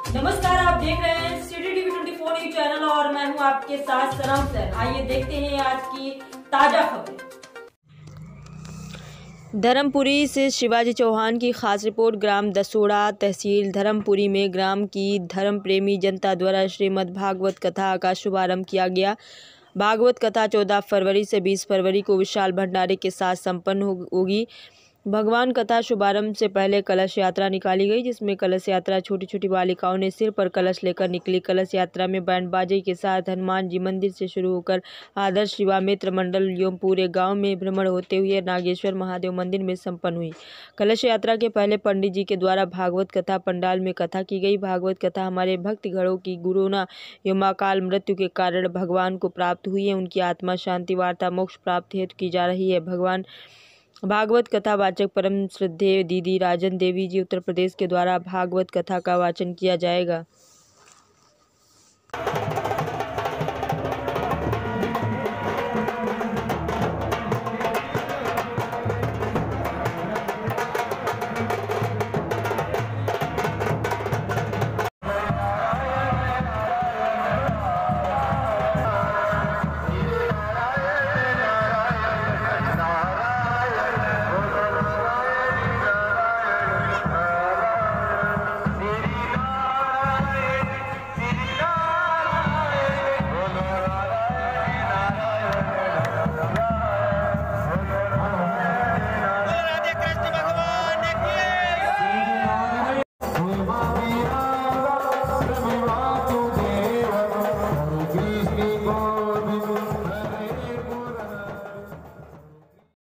नमस्कार, आप देख रहे हैं सिटी टीवी 24 न्यूज चैनल और मैं हूं आपके साथ सनम सैन। आइए देखते हैं आज की ताजा खबरें। धर्मपुरी से शिवाजी चौहान की खास रिपोर्ट। ग्राम दसोड़ा, तहसील धर्मपुरी में ग्राम की धर्म प्रेमी जनता द्वारा श्रीमद् भागवत कथा का शुभारंभ किया गया। भागवत कथा 14 फरवरी से 20 फरवरी को विशाल भंडारे के साथ संपन्न होगी। भगवान कथा शुभारंभ से पहले कलश यात्रा निकाली गई, जिसमें कलश यात्रा छोटी छोटी बालिकाओं ने सिर पर कलश लेकर निकली। कलश यात्रा में बैंड बाजे के साथ हनुमान जी मंदिर से शुरू होकर आदर्श युवा मित्र मंडल एवं पूरे गांव में भ्रमण होते हुए नागेश्वर महादेव मंदिर में संपन्न हुई। कलश यात्रा के पहले पंडित जी के द्वारा भागवत कथा पंडाल में कथा की गई। भागवत कथा हमारे भक्तगणों की कोरोना एवं अकाल मृत्यु के कारण भगवान को प्राप्त हुई है, उनकी आत्मा शांति वार्ता मोक्ष प्राप्त हेतु की जा रही है। भागवत कथा वाचक परम श्रद्धेय दीदी राजन देवी जी उत्तर प्रदेश के द्वारा भागवत कथा का वाचन किया जाएगा।